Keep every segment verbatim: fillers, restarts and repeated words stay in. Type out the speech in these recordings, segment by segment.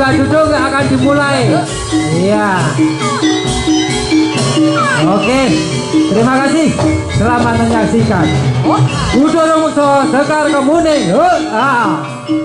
Sudah duduk akan dimulai. Iya. Oke, terima kasih. Selamat menyaksikan. Kudu Rumukso Sekar Kemuning. Ah.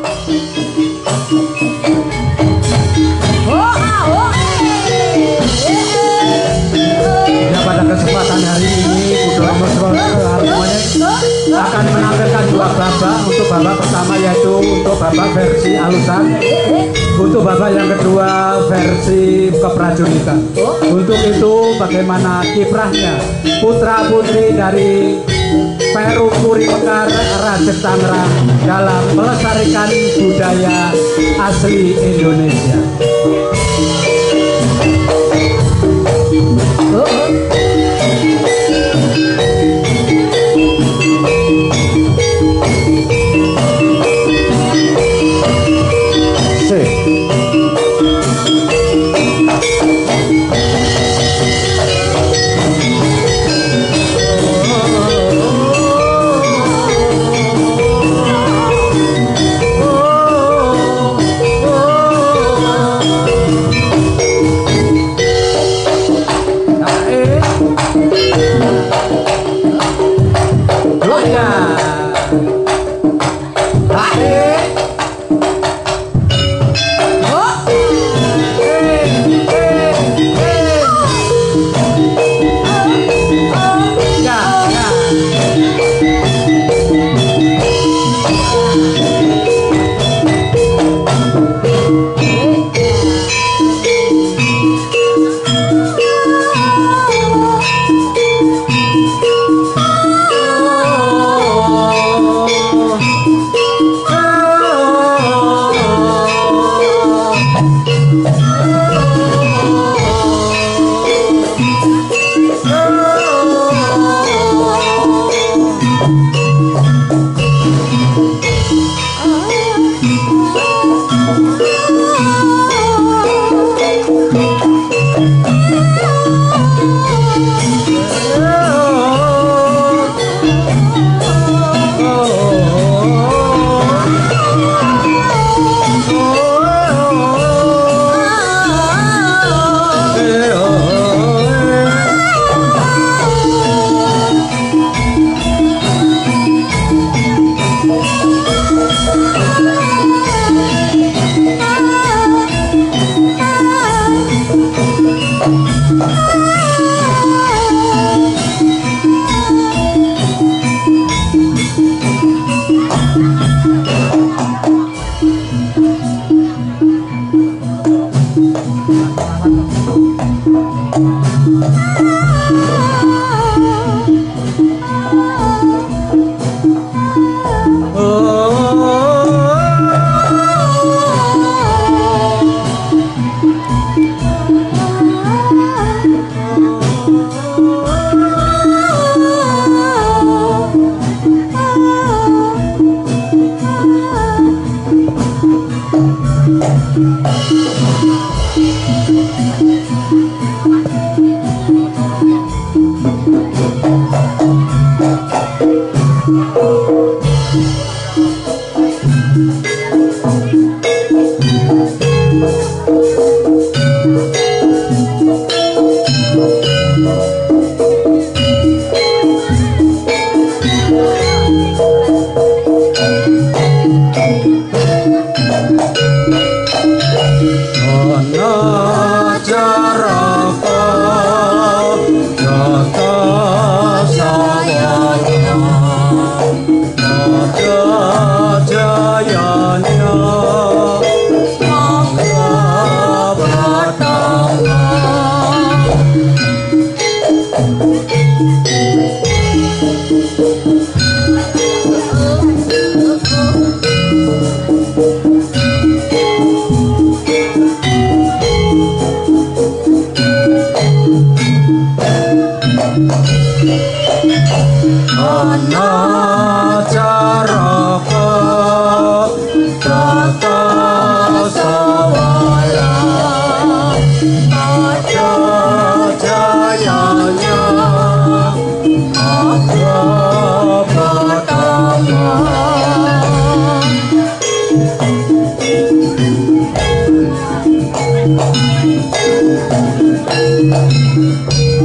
Ya, pada kesempatan hari ini Kudu Rumukso akan menampilkan dua babak. Untuk babak pertama yaitu untuk babak versi alusan, untuk babak yang kedua versi keprajuritan. Untuk itu bagaimana kiprahnya putra putri dari Peru Puri Mekar Rajek Tangerang dalam melestarikan budaya asli Indonesia.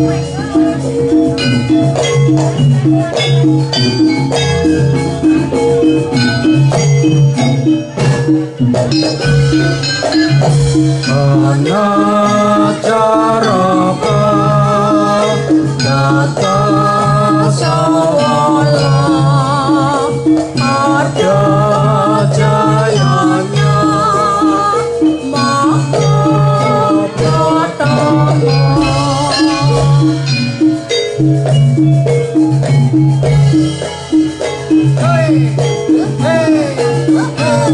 Ana caraka nata sawala ada jayanya mahkotama. Hey, hey, hey.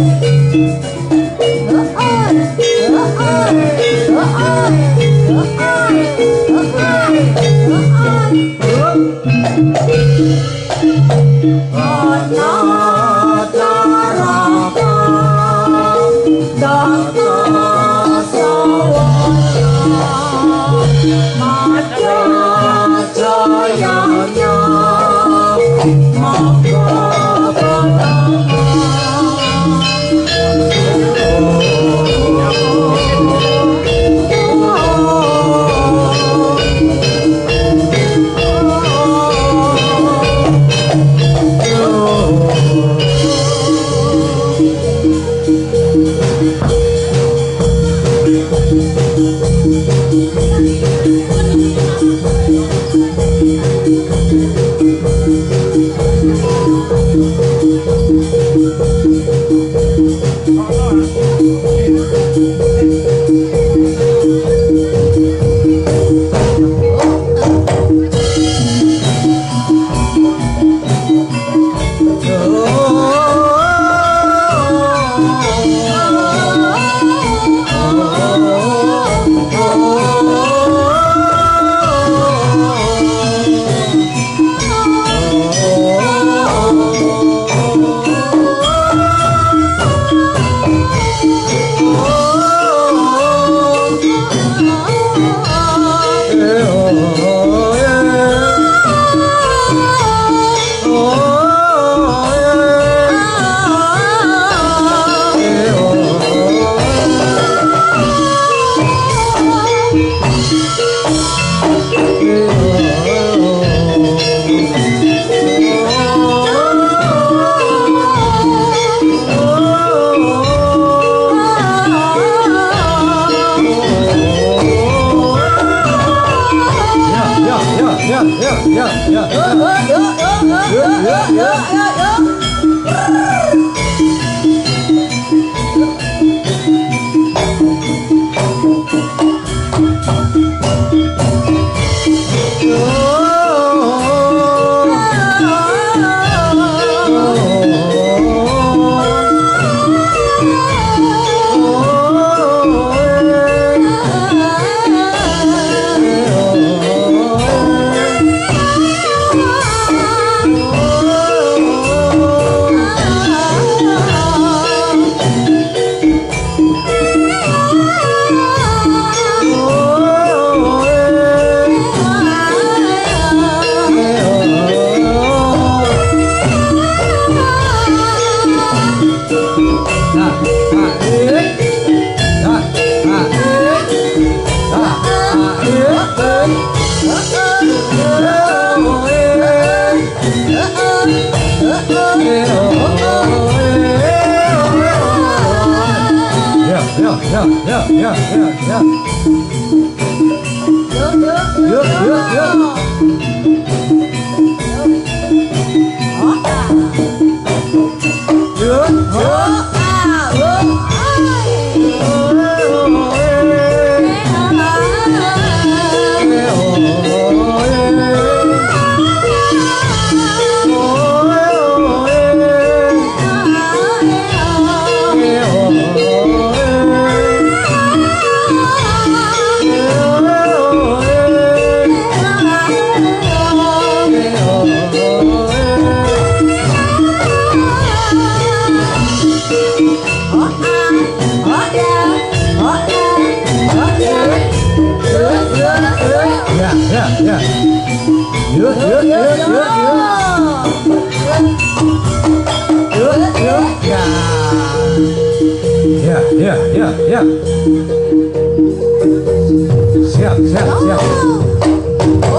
Siap, siap, siap.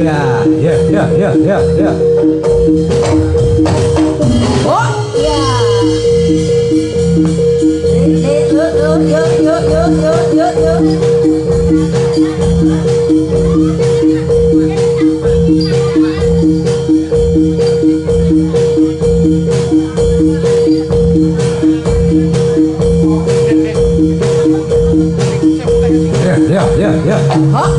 Ya, ya, ya, ya, ya, ya. Oh, ya. Yuk, yuk, yuk, yuk, yuk, yuk, yuk, yuk. Ya, ya, ya. Hah?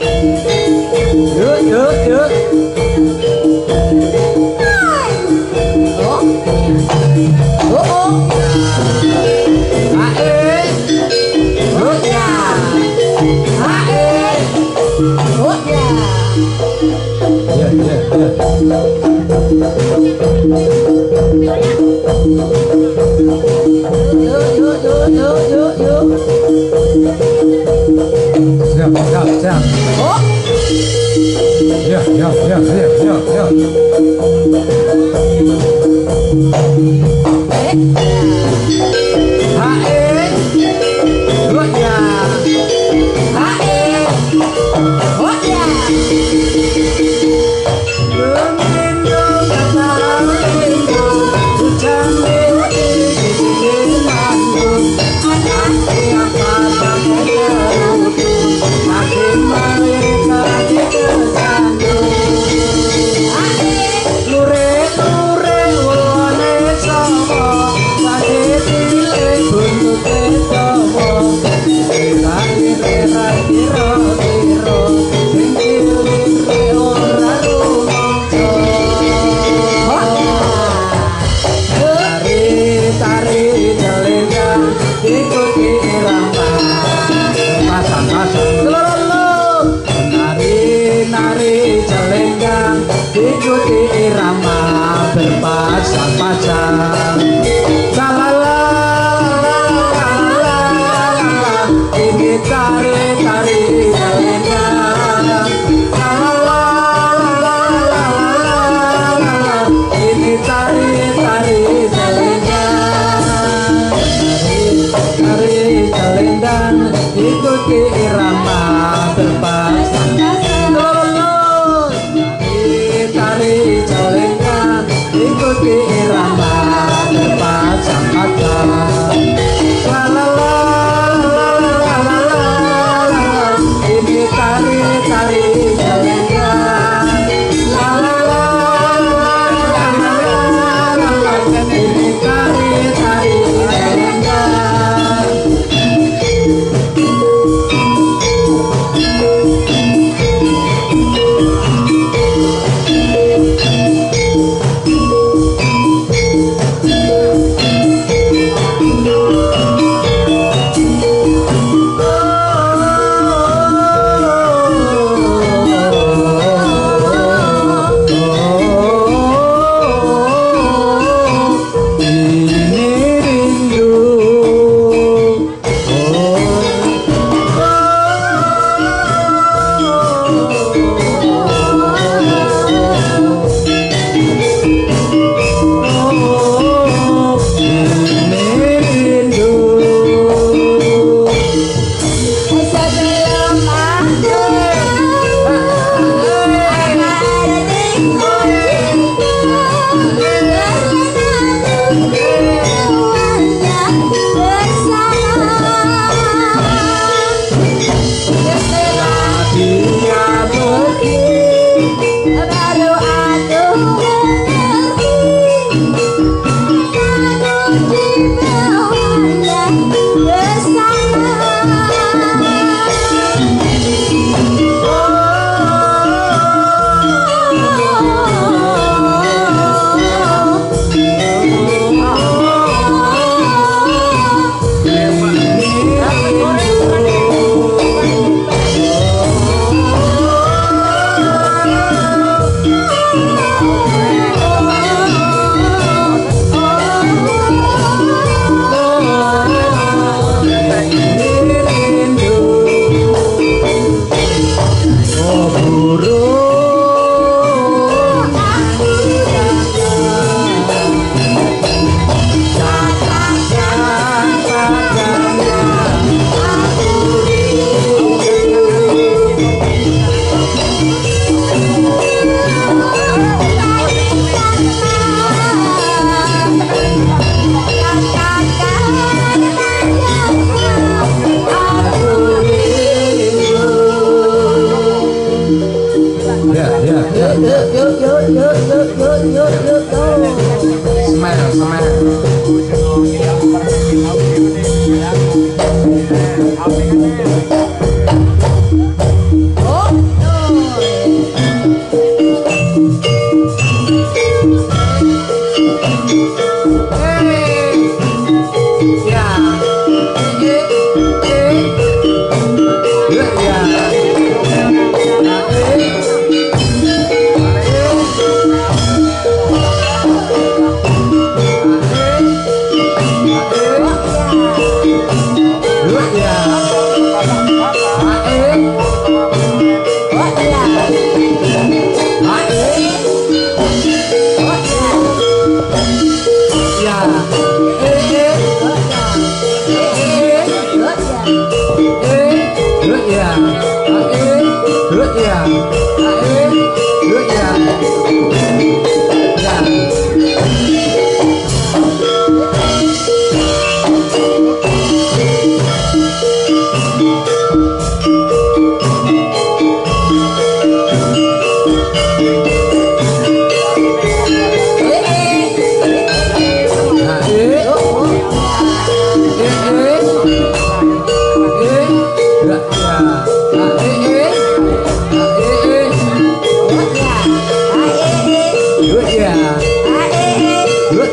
Yuk, yuk, yuk. Ya, ya, ya, ya, ya. Hae, oh ya, hae, oh ya. Lemindo katalingo, hujannya di manggung, anaknya apa saja terutun, makin mereka dikesantung. Lure lure ulone sama, lagi cilik buntute dawa, kira kira kira kira, kira ora rumangsa. Tari tari jalengan, ikuti irama, pasang-pasang lolo. Nari nari jalengan, ikuti irama berpasang-pasang. Lalala, ini tari tari jalengan. Lalala, ini tari tari jalengan. Tari jalengan, ikuti irama berpasang-pasang. Tari jalengan, ikuti irama berpasang-pasang. La la la la la la la, ini tari tari jalengan. La la la la la la, ini tari tari jalengan.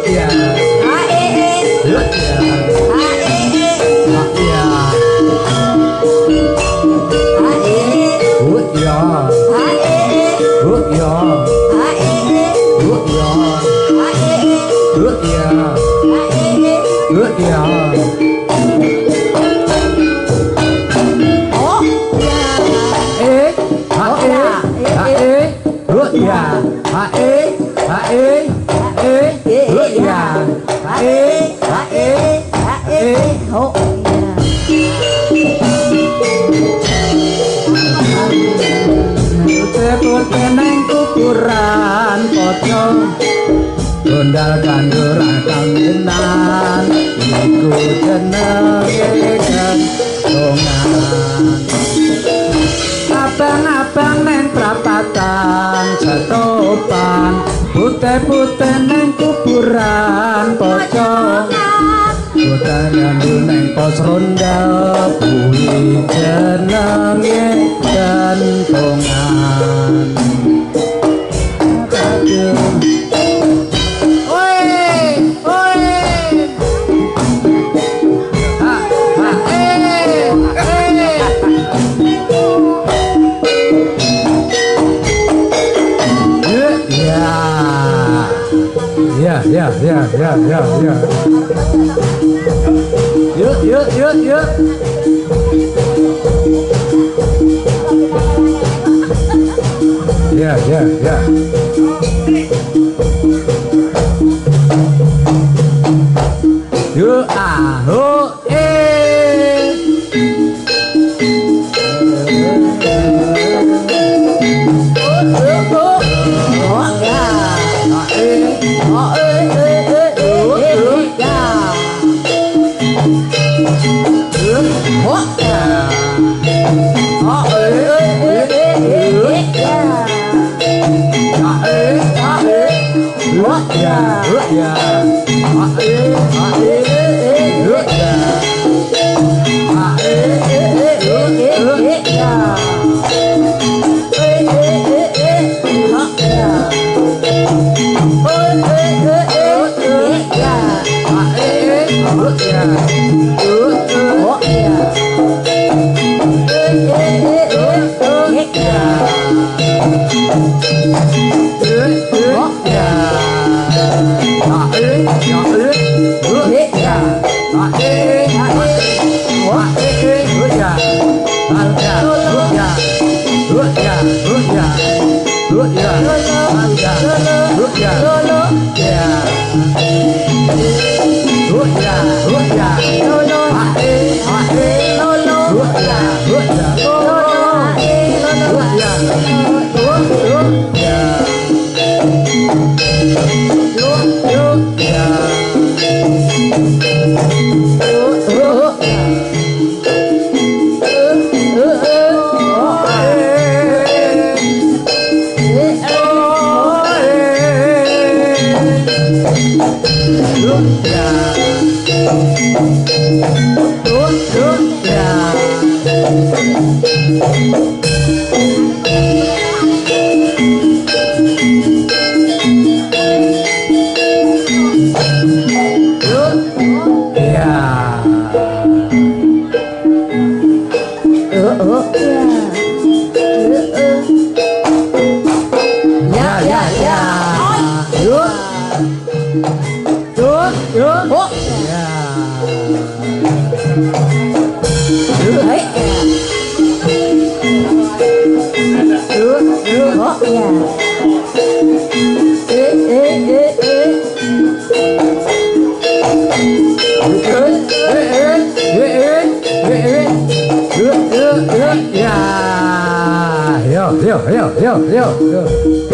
ya. A E E. Yuk ya. A E E. Ya. A E E. Yuk ya. A E E. Yuk ya. A E E. Yuk ya. A E E. Yuk ya. A E E. Yuk ya. Oh ya. E H E H E Yuk ya. H E H E E Yuk ya. H E H E A E E. Oh ya. Putih-putih neng kuburan pocong gondal kanduran kangenan iku jenenge gantongan abang-abang neng prapatan setopan putih-putih neng kuburan pocong gondal kanduran neng pos ronda kuwi jenenge gantongan. Ya, ya, ya, ya, ya, ya. Yuk, yuk, yuk, yuk. Ya, ya, ya. Yuk, ah, ho, eh. Oh ya. Oh eh eh eh eh ya. Oh ya. Oh eh eh eh eh ya. Yuk ya, yuk ya. Ah, eh, ah, eh, eh, yuk ya. Ah, eh, eh, eh, yuk, yuk. Ya. Eh eh eh eh. Oh ya. Oh eh eh eh eh ya. Ah, eh, eh, yuk ya. Yuk, yuk. Oh ya. Eh eh eh eh ya. Yuk, yuk, ya. Ah, eh, ya, eh, yuk ya. Ah, eh, ah, eh. Ah, eh, eh, yuk ya. Ah, ya, yuk ya. Yuk ya, yuk ya. Yuk ya. Ah, ya, yuk ya. Ya. Yuk ya, yuk ya. Ah, eh, ah, eh. Yuk ya, yuk ya. Yuk ya. Yuk, yuk, ya. Yuk, yuk, ya. Yuk, yuk, ya. Oh, eh. Oh, eh. Yuk, ya. Yuk, yuk, ya. Yuk, ya. Ya, ya, ya. Yuk. Yuk, yuk. Oh. Ya. Hey. Yuk, yuk. Oh ya. Eh eh eh eh. Yuk, eh, eh, eh, eh, eh, eh. Yuk, yuk, yuk. Ya. Yo, yo, yo, yo, yo, yo.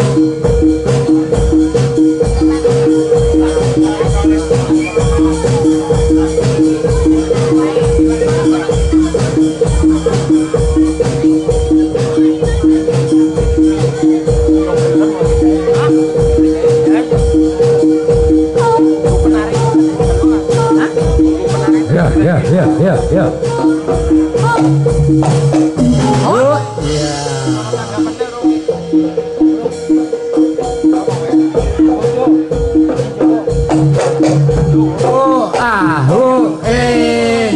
Ya, ya, ya, ya, ya. Oh, ya. oh ah oh eh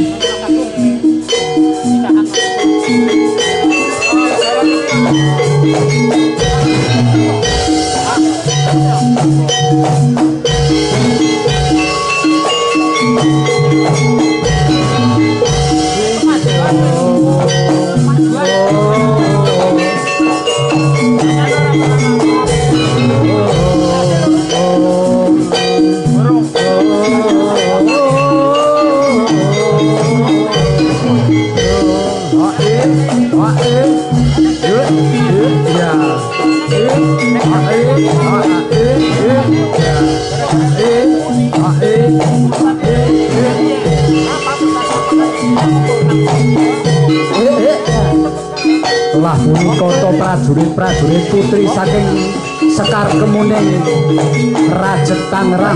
lah punika to prajurit-prajurit putri saking Sekar Kemuning Raja Tangerang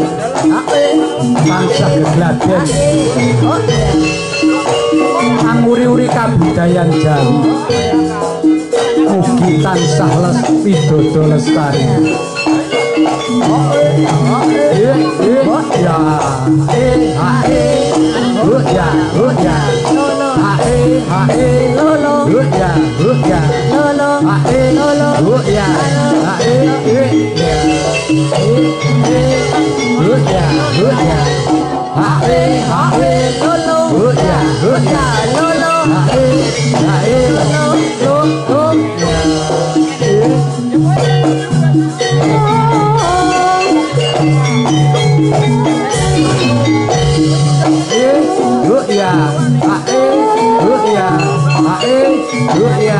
bangsa Gegladen anguri-uri kabudayan Jawi mugi tansah les widodo lestari ya eh hae ya ya hae hae lolo ya ya lolo hae lolo ya hae ya ya ya hae hae lolo ya ya lolo hae hae lolo ya ya ae ya ae ya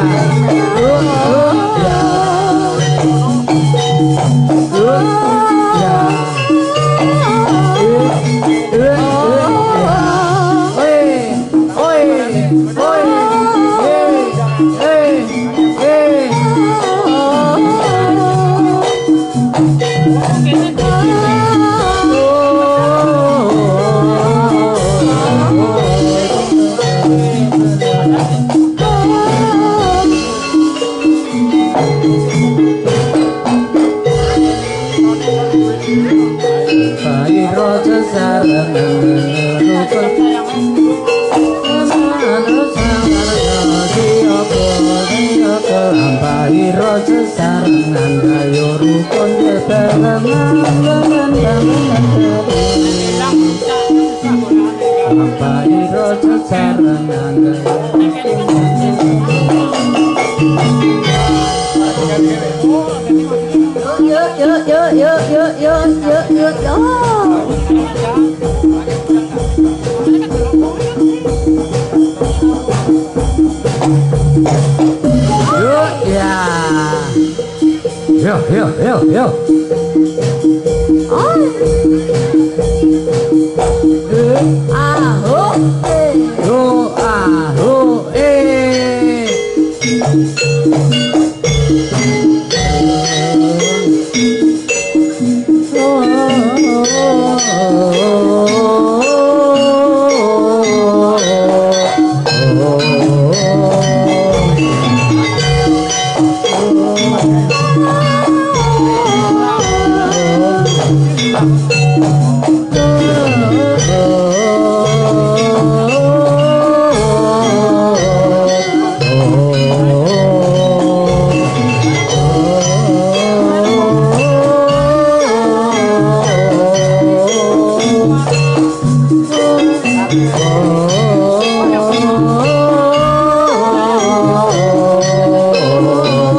Yo, yo, yo, yo. Oh. Eh, ah, oh, eh. Yo, ah, oh, eh.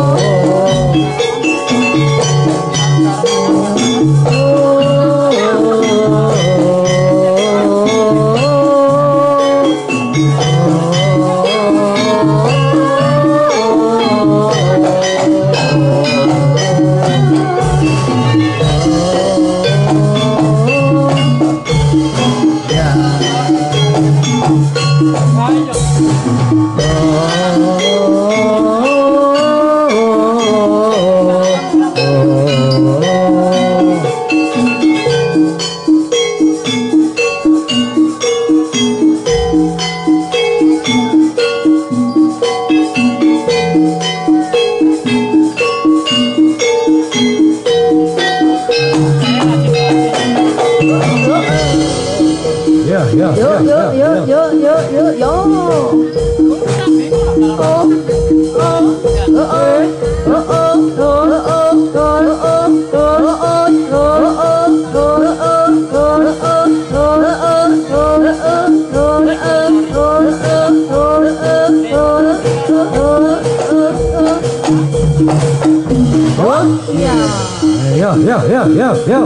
Oh yo yo yo yo yo yo yo yo oh yo yo yo yo yo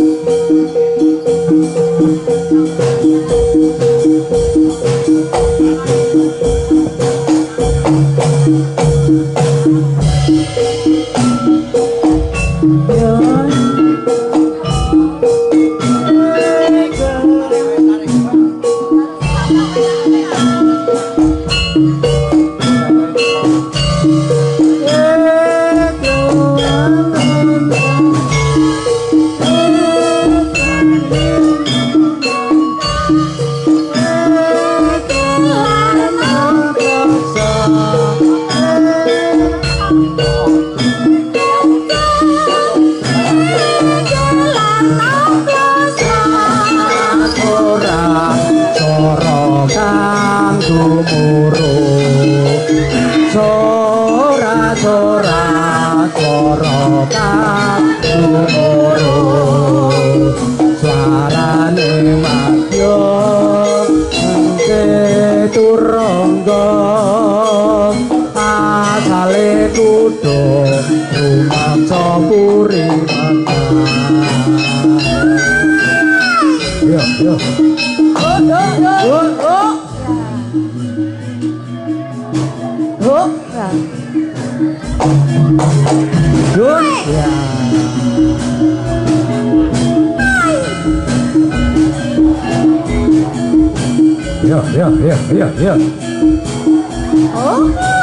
Yo, yo, yo, yo, yo. Oh,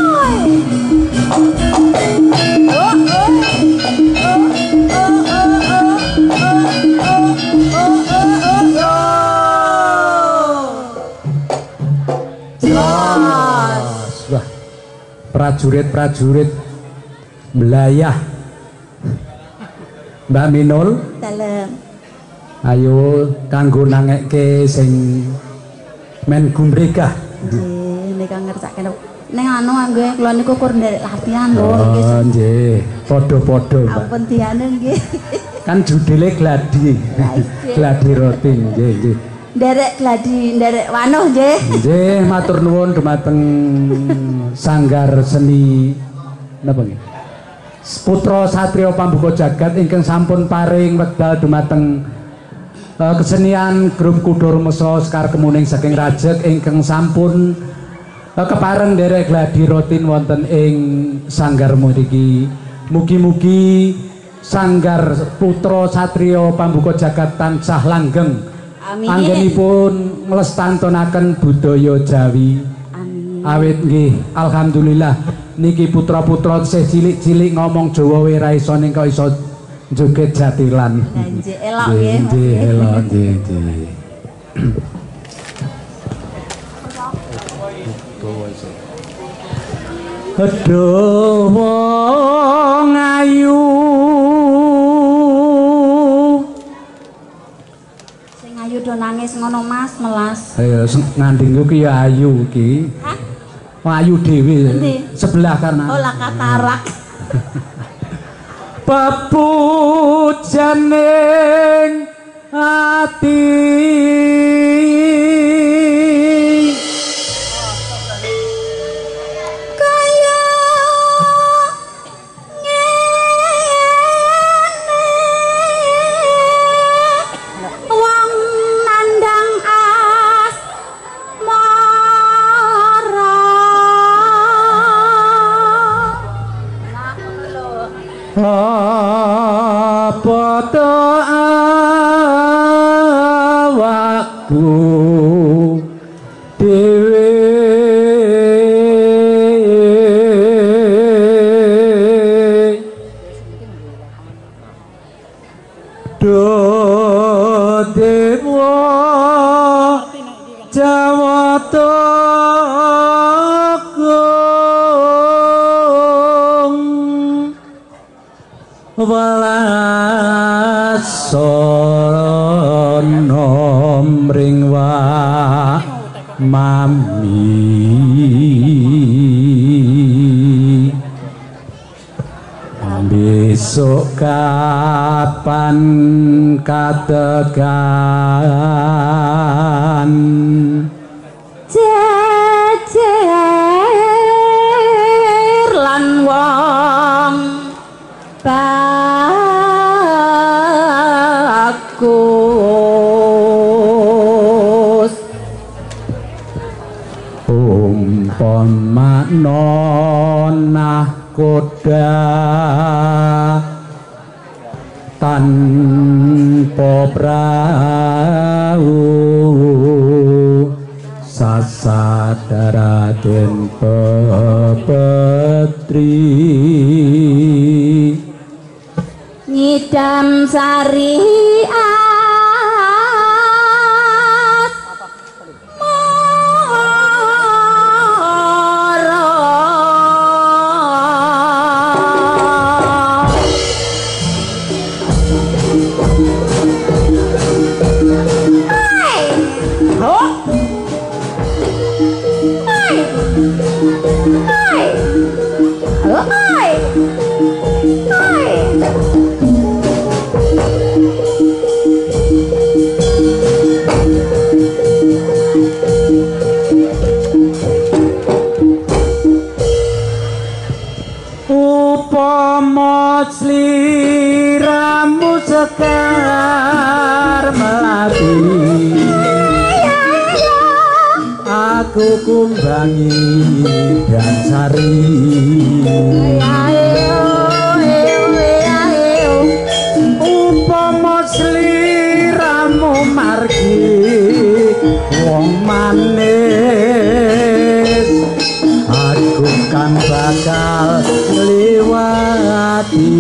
prajurit-prajurit belayah Mbak Minul dalem ayo kanggo nangekke sing men gumregah nggih nek ngerjakke ning anu nggih kula niku kur nderek latihan lho oh nggih padha-padha Mbak ampun diane nggih kan judule gladi gladi roti nggih nggih nderek gladi nderek wanuh nggih nggih matur nuwun dumateng Sanggar Seni napa nggih Putra Satrio Pambuka Jagat ingkang sampun paring wekdal dumateng uh, kesenian grup Kudo Rumeso Sekar Kemuning saking Rajek ingkang sampun uh, kepareng nderek gladi rotin wonten ing sanggar mriki. Mugi-mugi Sanggar Putra Satrio Pambuka Jagat tansah langgeng. Amin. Anggenipun nglestantunaken budaya Jawi. Amin. Awit nggih alhamdulillah niki putra-putra isih cilik-cilik ngomong Jawa wae ra iso ning kok iso joget jatilan. Lah nggih elok nggih. Nggih elok nggih nggih. Aduh wong ayu Sing ayu do nangis ngono Mas melas. ayo ngandhingku ki ya ayu ki. Hah? Ayu dhewe Endi? sebelah karena Oh lah katarak. pepujaning ati Kaya ngene wong nandang as mara apa to awakku dhewe do dewa jawata walasana mring mami besok kapan katekan jejer lan wong bagus umpama nonah koda tanpa prau sasadaraden pepetri ngidam syariat sliramu sekar melati aku kumbangi dan sari umpama sliramu margi wong manis aku kan bakal liwati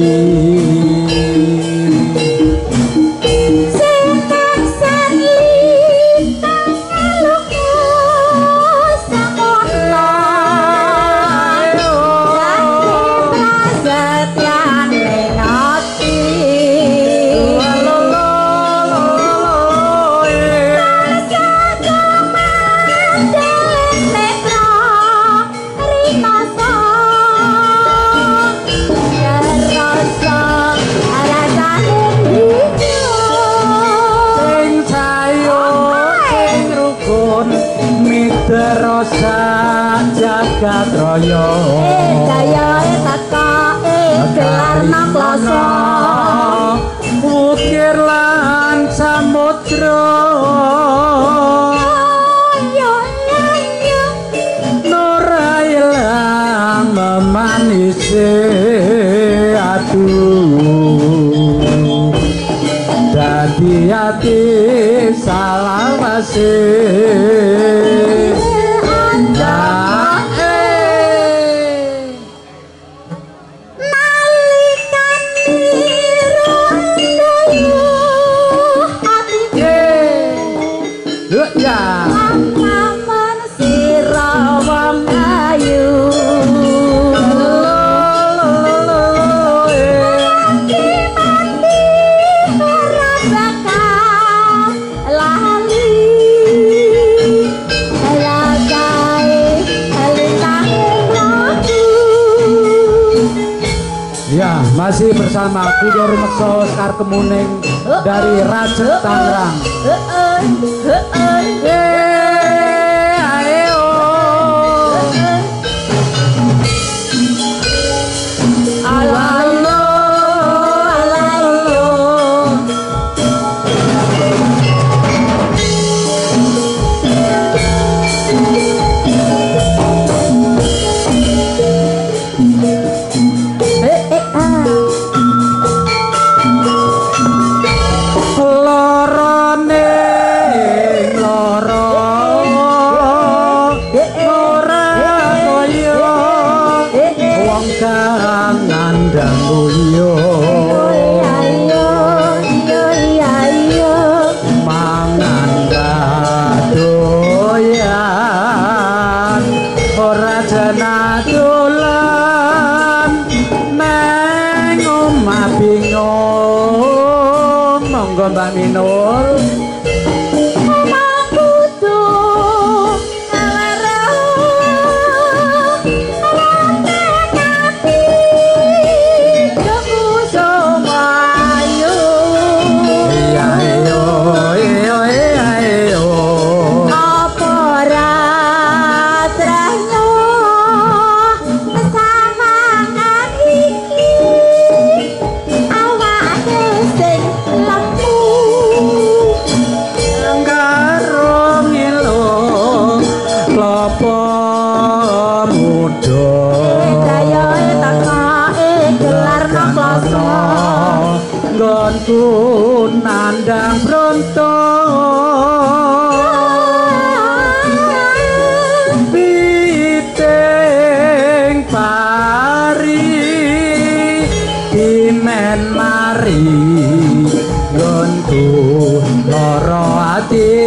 jagat raya eh jaya tata eh gelarna kloso ukir lan samudra yo yo nur ilang memanise aduh dadi ati salawase masih bersama Kudo Rumekso Sekar Kemuning dari Raja Tangerang. Ayo. Alalo, alalo. Mbak Minul Mamaku tuh Nandang Bronto Piting pari Imen mari Gonku loro ati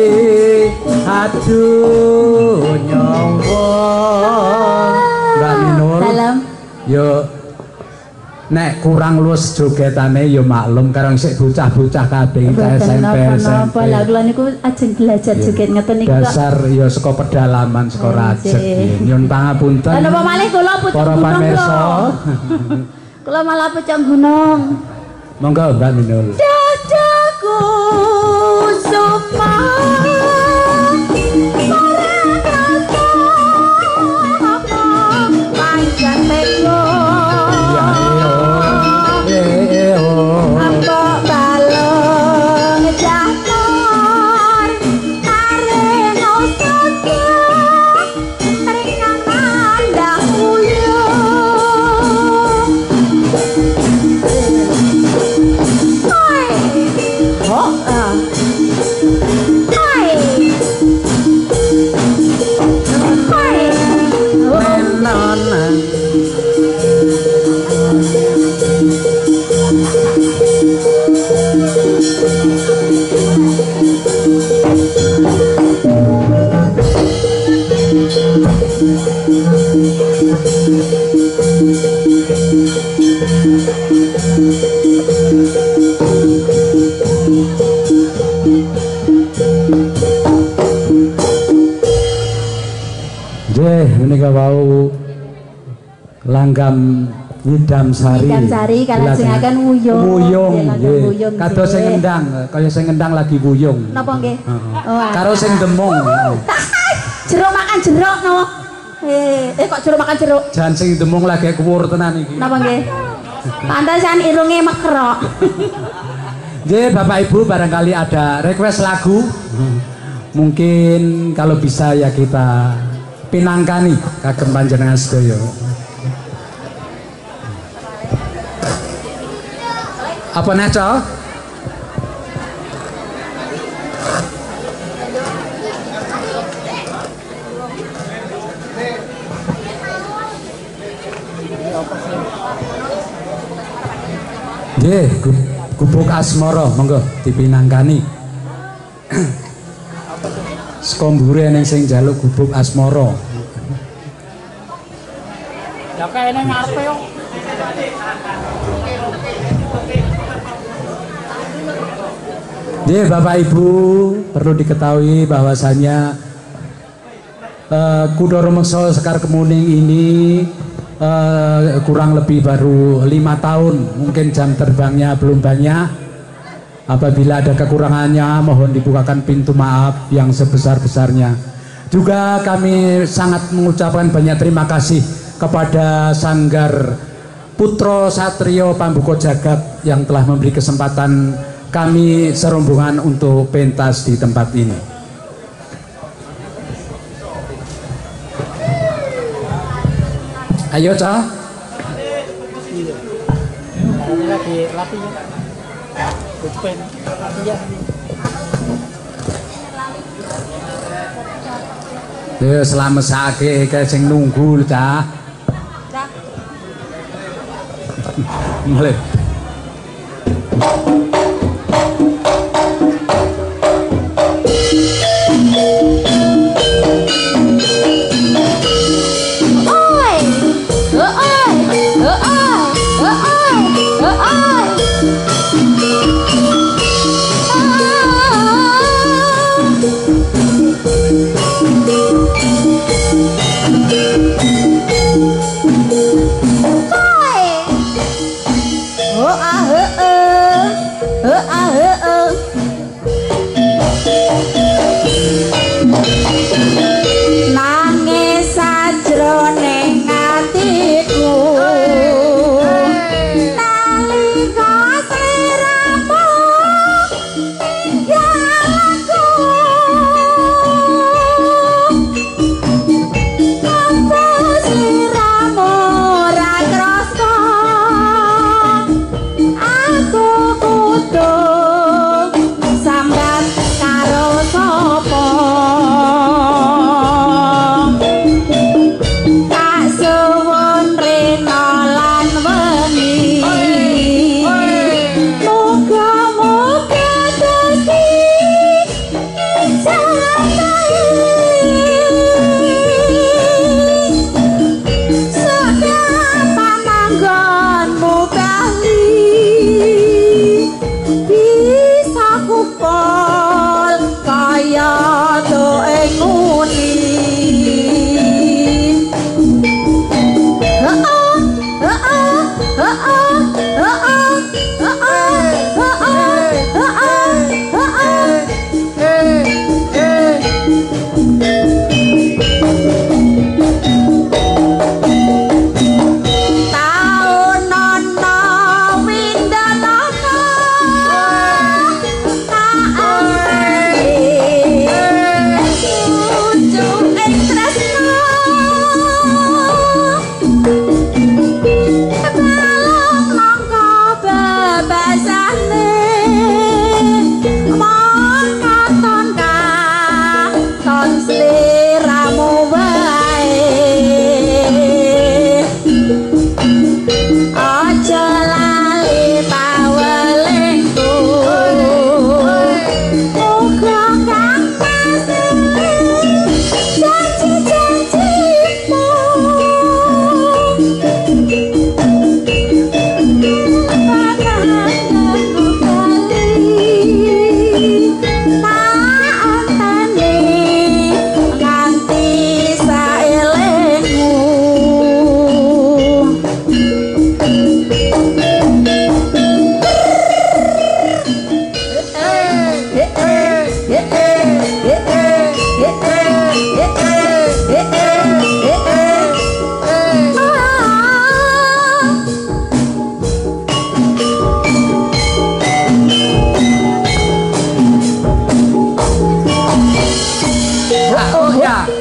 Aduh nyowo Mbak Minul Salam Yo nek kurang luwes jogetane ya maklum karang sik bocah-bocah kabeh S M P S M P. Napa lha kula niku ajeng belajar joget ngeten niku. Dasar ya saka pedalaman saka rajek. Nyun pangapunten. Lah napa malih kula pucuk gunung. Para pamirsa. Kula malah pucuk gunung. Monggo Mbak Minul. Dadaku sumah menika wau langgam Nyidam Sari. Nyidam Sari kalajengaken wuyung. Wuyung nggih. Kados sing ngendang, kaya sing ngendang lagi wuyung. Napa nggih? Oh, karo sing demung. Jeruk makan jeruk no. Eh, eh kok jeruk makan jeruk? Jan sing demung lagi kuwur tenan iki. Napa nggih? Pantesan irunge mekrok. Nggih, Bapak Ibu barangkali ada request lagu. Mungkin kalau bisa ya kita pinangkani kagem panjenengan sedaya. Apa neco? Nggih, gubuk asmara monggo dipinangkani. Sekombure ning sing njaluk gubuk asmara. Ya kene ngarepe yo. Nggih, Bapak Ibu, perlu diketahui bahwasanya uh, Kuda Rumeksa Sekar Kemuning ini uh, kurang lebih baru lima tahun, mungkin jam terbangnya belum banyak. Apabila ada kekurangannya, mohon dibukakan pintu maaf yang sebesar-besarnya. Juga kami sangat mengucapkan banyak terima kasih kepada Sanggar Putra Satrio Pambuka Jagat yang telah memberi kesempatan kami serombongan untuk pentas di tempat ini. Ayo, Cah. Ini lagi latih ya. Bupen. Iya. Ya selama sakit kayak sing nunggu, Cah. Cah. Mulai. Oh ah,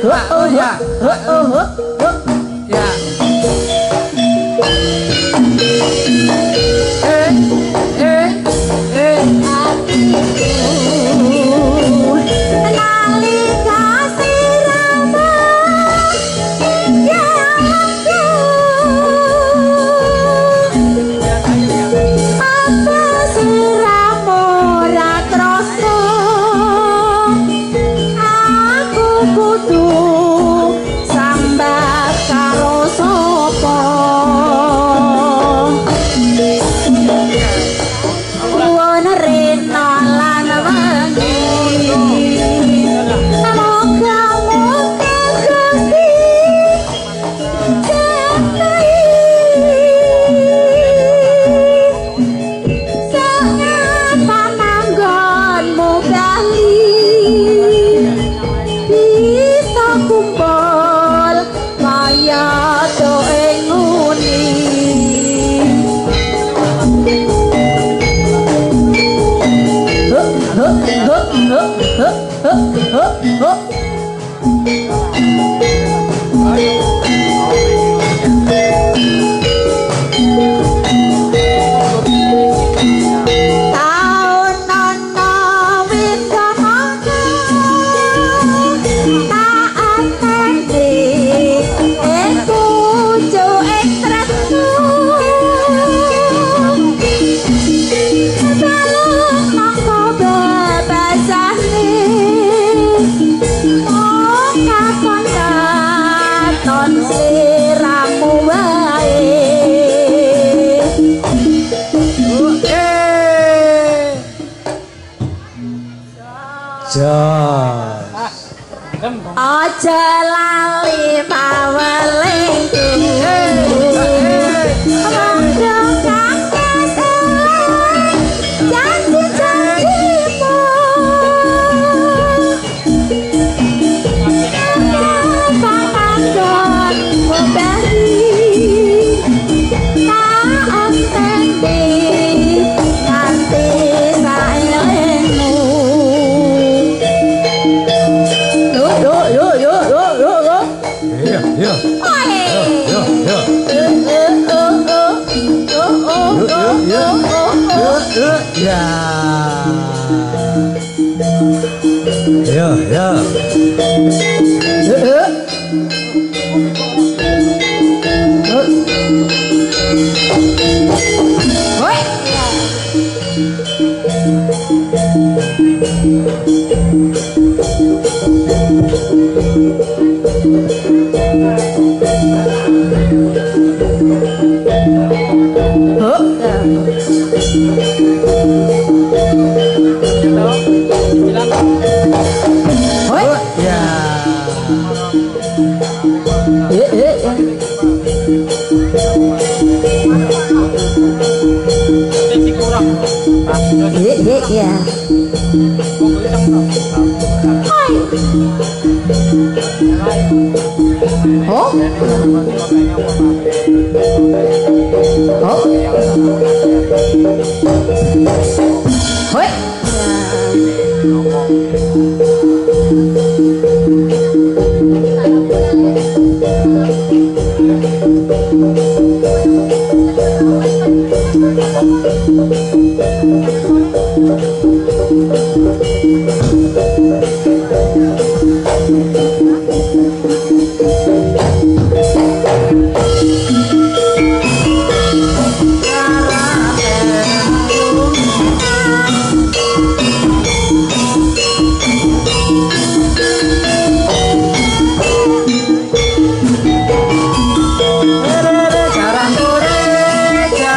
Oh ya. Ya. Eh, eh, eh. Aja lali pawelingku Mondong kakek elang janji-janjimu Panganggon mubari Tak entendi nganti saelingmu Yo, yo, yo. Ya. Yo, yo. Ya. Oh. Oh. Hoi.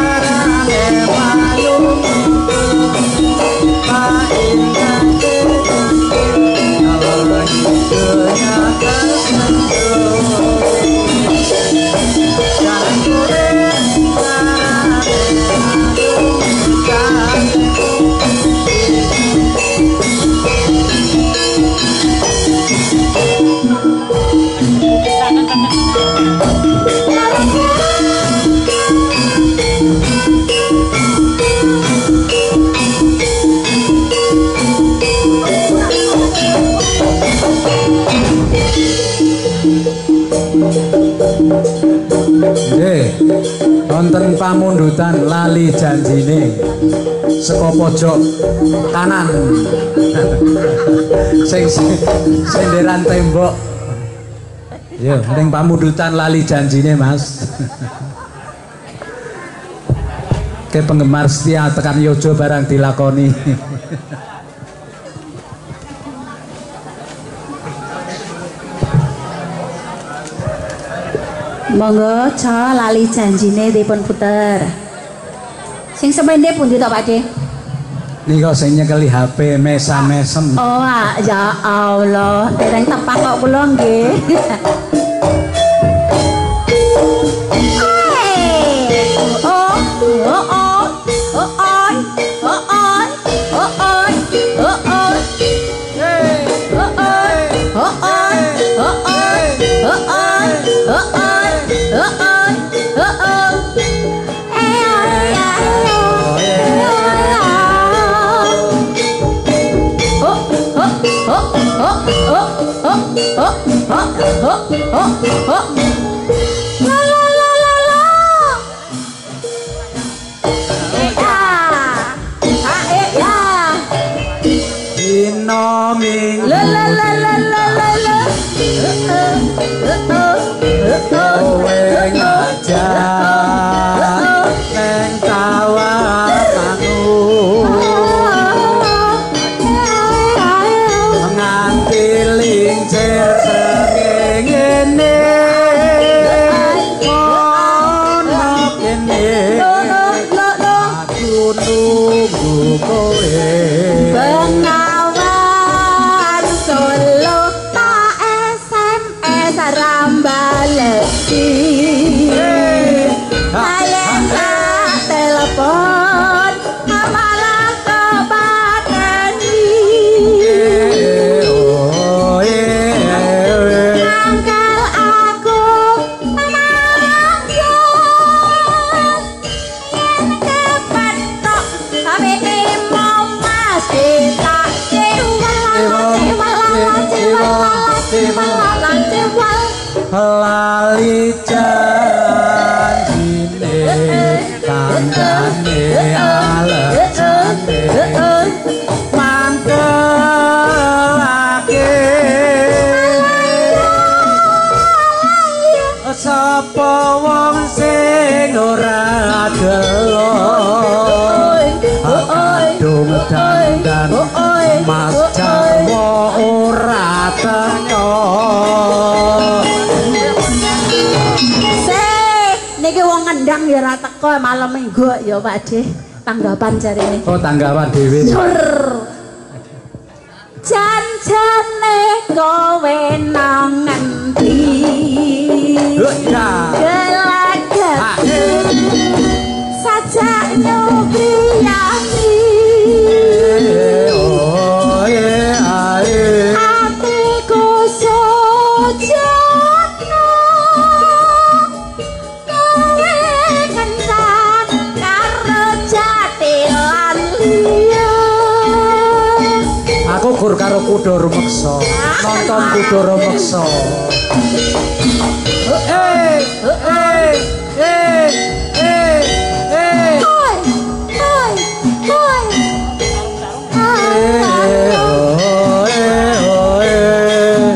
Jaran wonten pamundutan lali janjine saka pojok kanan sing senderan tembok. Yo ning pamundutan lali janjine Mas. Ke penggemar setia tekan Yojo barang dilakoni. Monggo aja lali janjine dipun puter. Sing sepende pundi to Pakde? Nika sing nyekeli H P mesam-mesem. Oh ah, ya Allah, dereng tepak kok kula nggih. Oh, oh, oh, oh, oh, oh, oh, oh, oh, oh, oh. Hey, oh, oh, oh, oh, oh, oh, oh, oh, oh, oh. Oh oh, oh oh, eh oh ya oh, oh oh oh oh oh oh oh oh oh, la la la la la, eh ya, ah eh ya, dino minggu la la la la la la la, oh oh oh. kowe ngajak neng tawakanku nganti lincir srengenge ono kene aku nunggu kowe Bengawan Solo tak S M S rambalesi ayah tak telepon malah kebateni angkel aku menangis yang kepatok tapi mau masih tak cewala cewala cewala cewala cewala lali janjine kandhane alejane mangkelake sapa wong sing ora delok adung dandan Mas Jarwo ora teko. Niki wong ngendang ya ora teko malam minggu ya Pakde. Tanggapan jarine. Oh, tanggapan dhewe. Janjane kowe nang ngendi? Gelagat. Sajak nyubriyani. Oh, yeah, yeah. Atiku sujana. Aku gur karo kuda rumeksa, nonton kuda rumeksa. Eh, eh, eh, eh, eh. Hoi, hoi, hoi. Eh, oh, eh, oh, eh.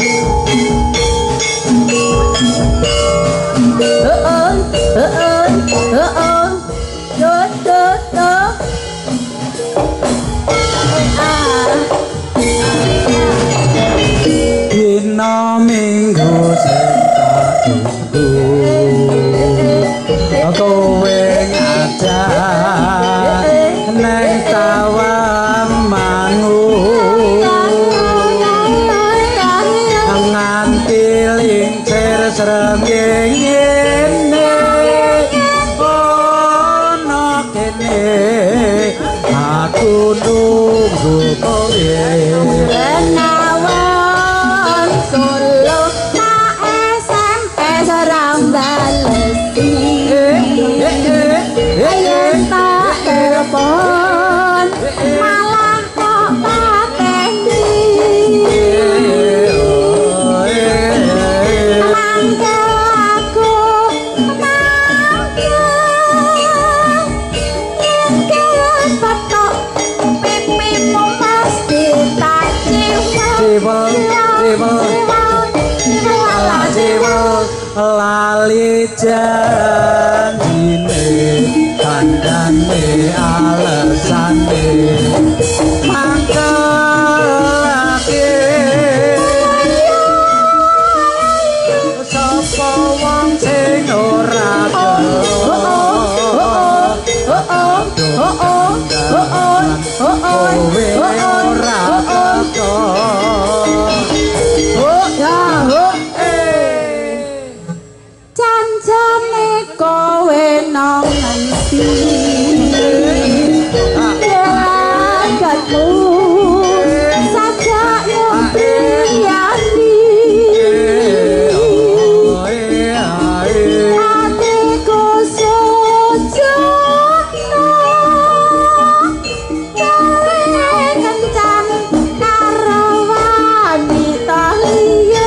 Oh, oh, oh, oh. Do, do, do. Dina minggu sing tak tunggu kowe ngajak neng tawamangu nganti lincir srengenge ono kene aku nunggu kowe. Bengawan Solo tak S M S rambalesi ayen tak telepon malah kok pateni mangkel aku nangis janjine kandhane alesane mangkelake sapa wong sing ora Janjane kowe nang ngendi jagatmu sajak nyumpiyani atiku sujudna kencan karo wanita liya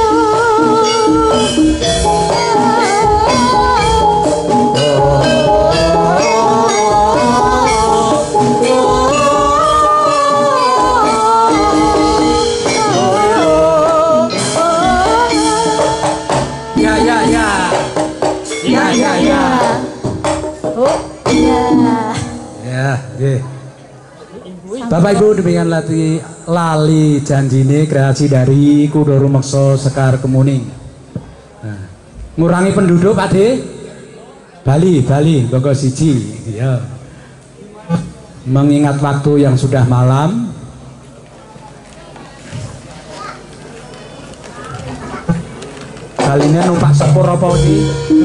Bapak Ibu, demikian latih lali janjine kreasi dari Kudo Rumekso Sekar Kemuning. Nah, ngurangi penduduk Pak De. Bali, Bali, Bogor siji. Ya. Mengingat waktu yang sudah malam. Kalinya numpak sepur apa sih?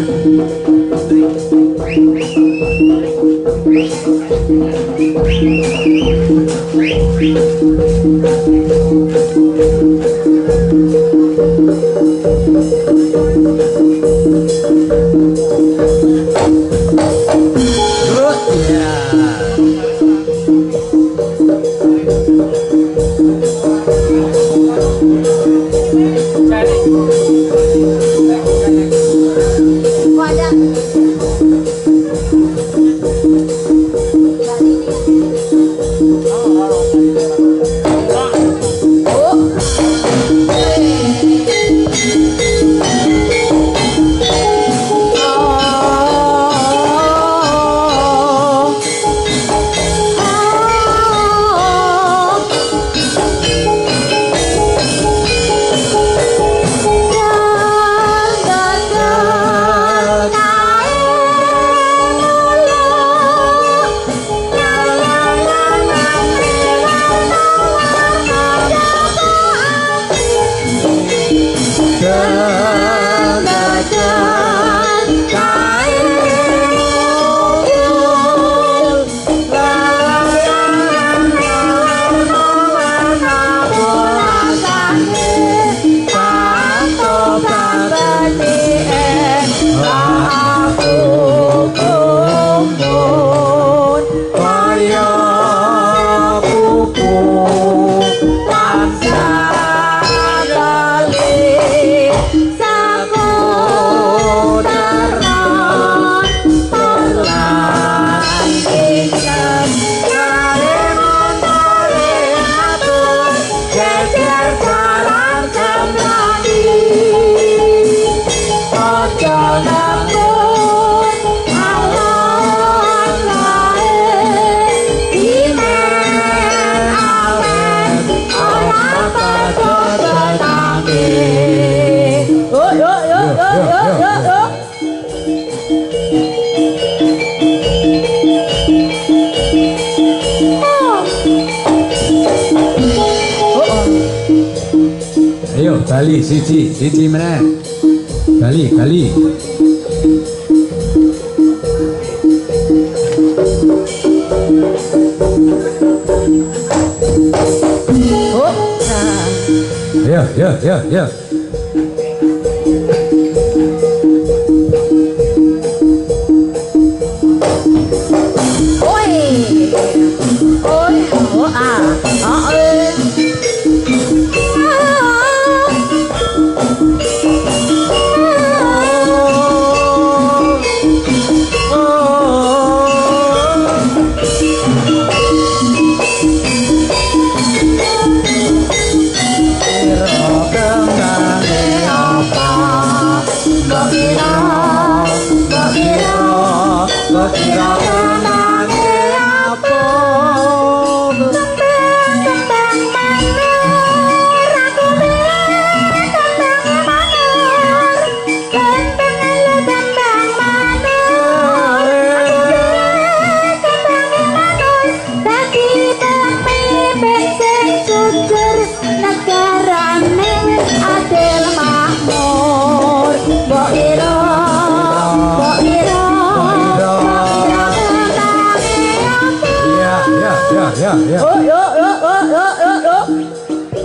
Bali, siji, siji meneh. Bali, Bali. Oh, ya, ya, ya, ya. Oi, oi, oh ah, ah, eh. Kembang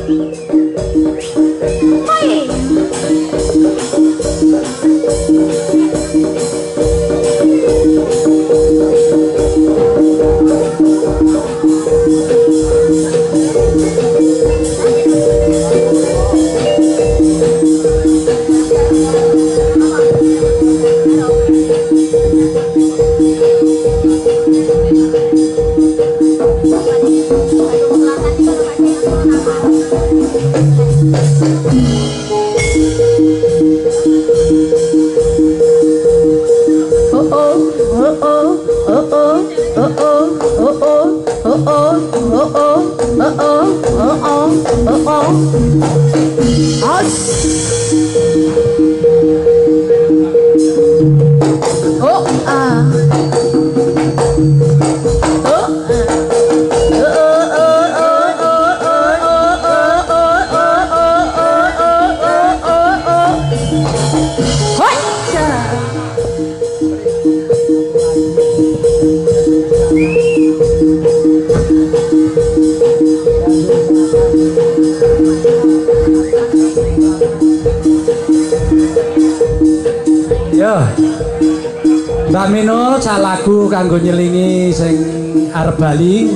Mbak Mino sak lagu kanggo nyelingi sing arep bali.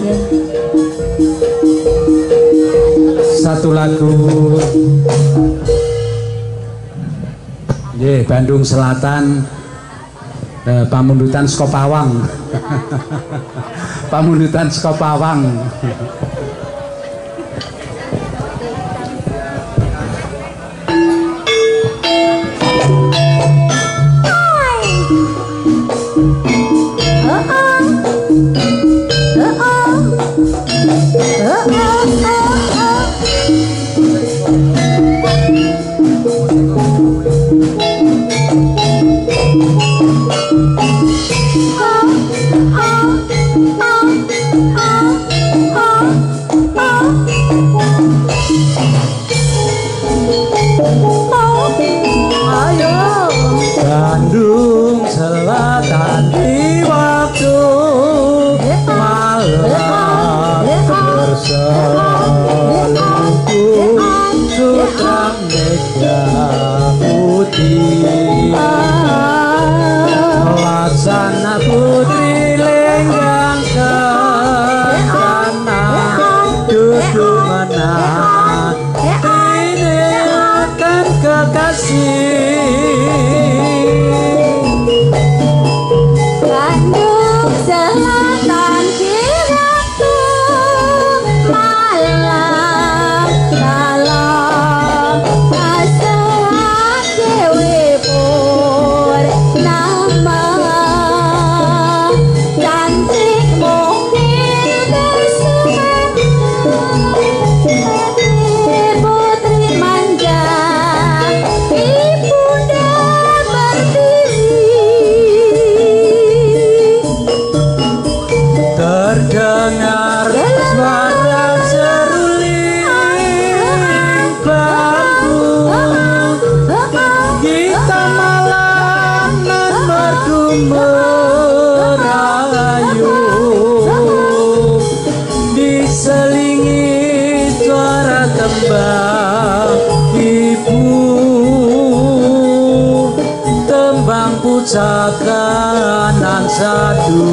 Satu lagu nggih Bandung Selatan, eh, pamundutan saka Pawang. Pamundutan saka Pawang. Bandung Selatan di waktu malam berselubung sutra mega putih laksana putri lenggang ke kanan duduk menang ini akan kekasih. Bandung Selatan di waktu malam dalam asuhan Dewi Purnama cantik mungkin bersuara putri manja ibunda terdengar suara seruling bambu kita malam merdu merayu diselingi suara tembang ibu tembang pucakan sadu.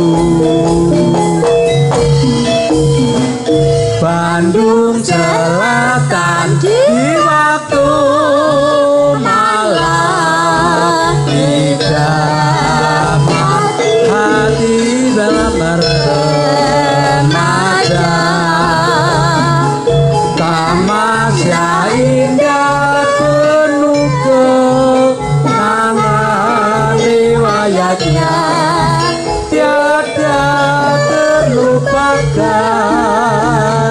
Bandung Selatan di waktu malam tidak hati dalam bernaja tamasya indah penuh kenangan riwayatnya tiada terlupakan.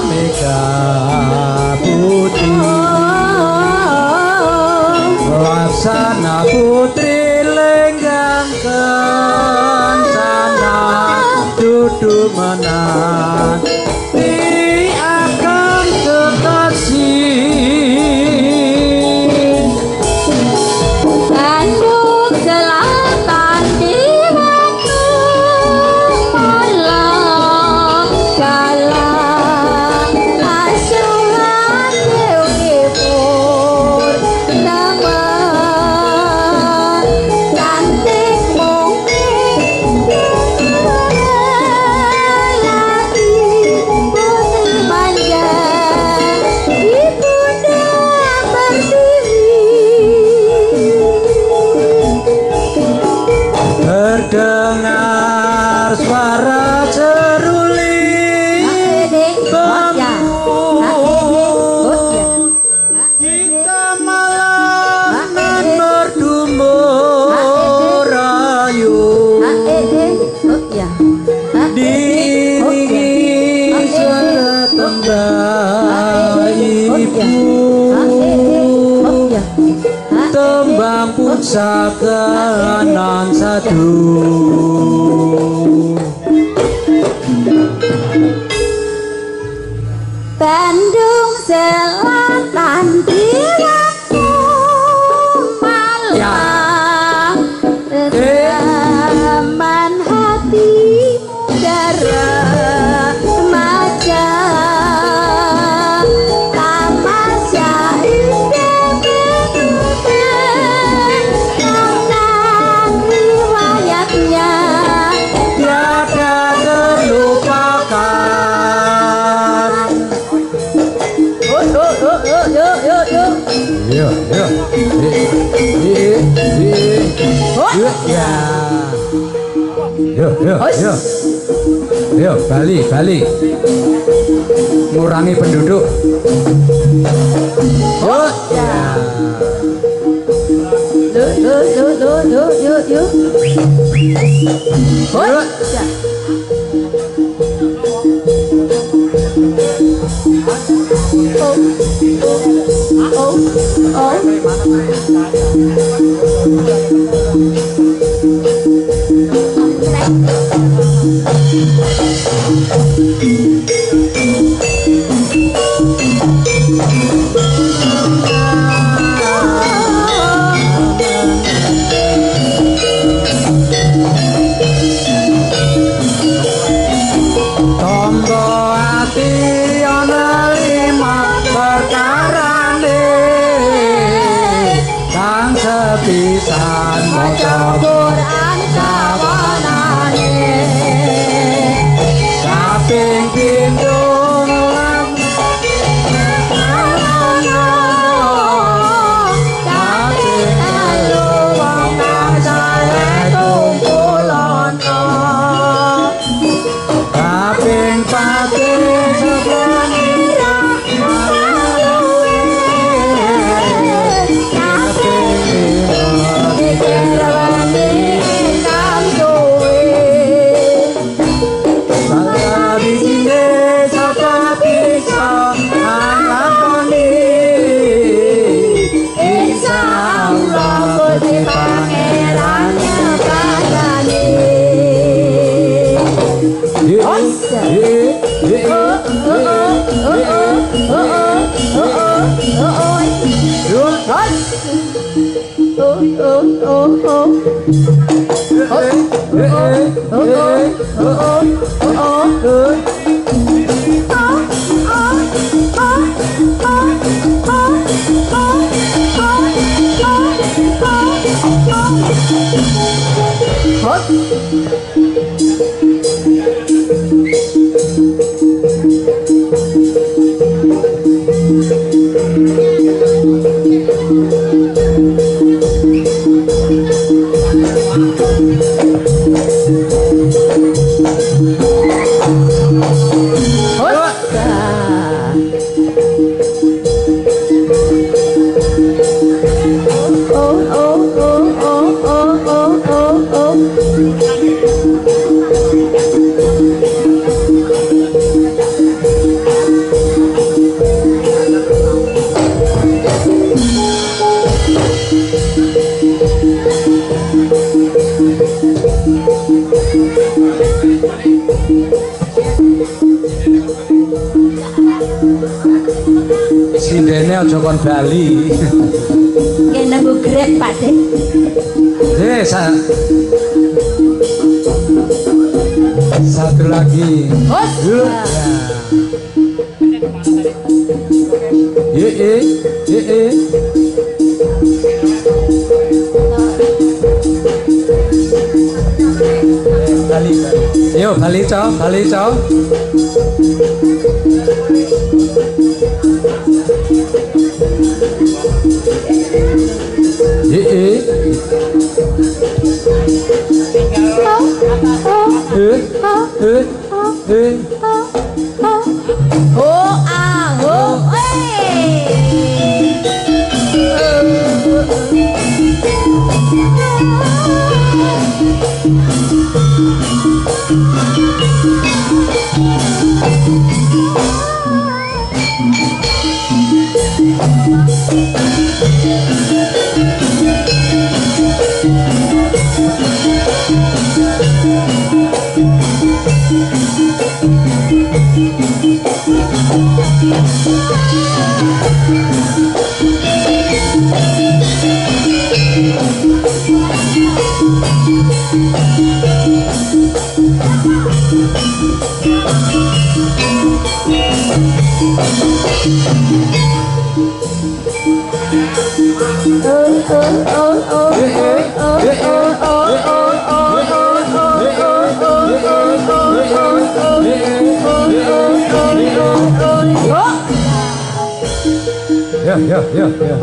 Mega Putri Laksana Putri Lenggang Kencana Dudu menang di akan kekasih Bandung Selatan di waktu malam galang asuhan Dewi Purnama cantik mungkin lagi putri manja ibunda berdiri terdengar suara ceruling bambu kita malam nan berdumur rayu diiringi suara tembang ibu tembang pusaka nan satu Bandung Selatan di waktu malam Teman hati mudara remaja Tamasya indah menutup tentang riwayatnya tiada terlupakan. Yo yo, iya iya iya, yo yo yo, yo Bali Bali, ngurangi penduduk. Yo ya. Yo yo yo yo yo yo yo. Yo. Tombo hati ana lima perkarane kang sepisan maca Quran sawanane kaping pindho kaping telu wong kancane kumpulono kaping pating sebenira Sindene aja kon bali. Kene nggo grek Pak De. Eh, sa satu lagi. Hus. Ye eh, ye eh. Bali, Yo, bali cow, bali cow. Ye eh. Eh, eh, eh. Ho ah ho Ya, ya, ya, ya.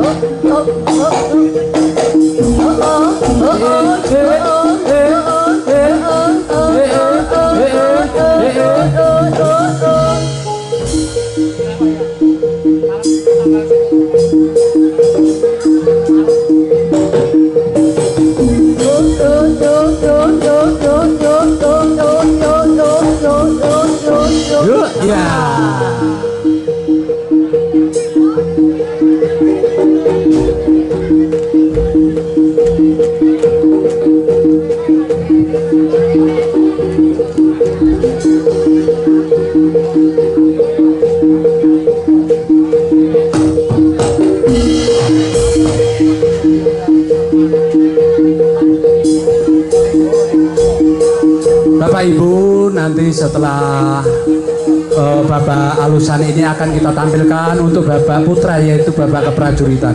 Bapak Ibu, nanti setelah uh, Bapak Alusan ini akan kita tampilkan untuk Bapak Putra, yaitu Bapak Keprajuritan.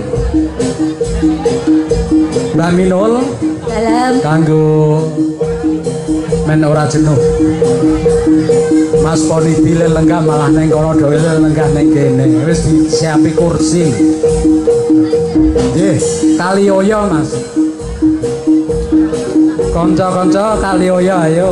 Mbak Minul, dalam kanggo men ora jenuh. Mas Poni bile lenggah malah neng kono dhewe lenggah neng kene. Wis disiapi kursi. Nggih, Kalioyo Mas. Konco-konco Kalioyo ayo.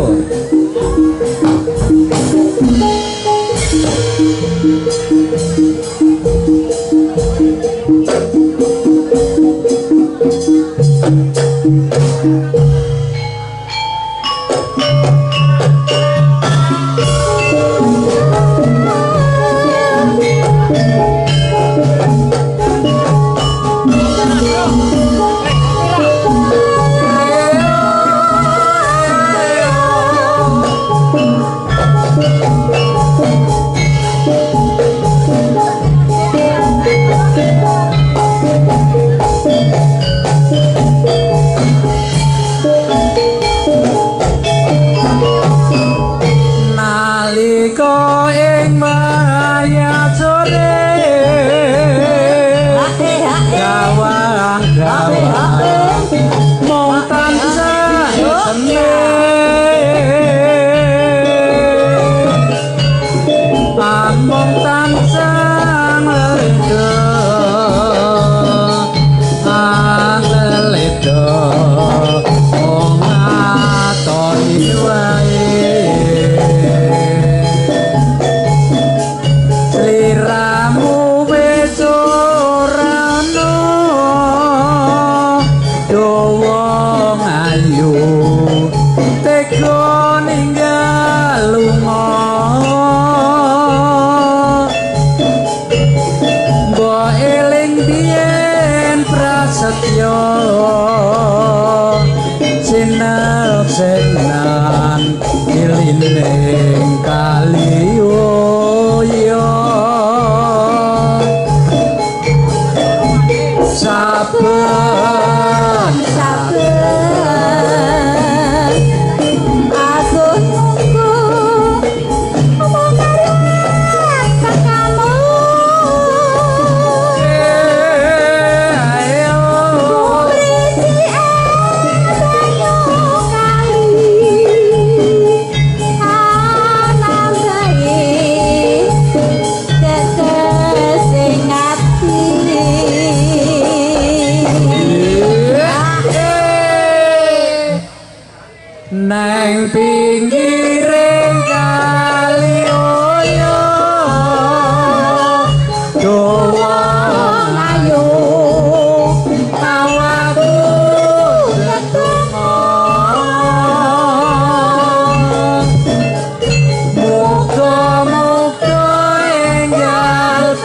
Among tansah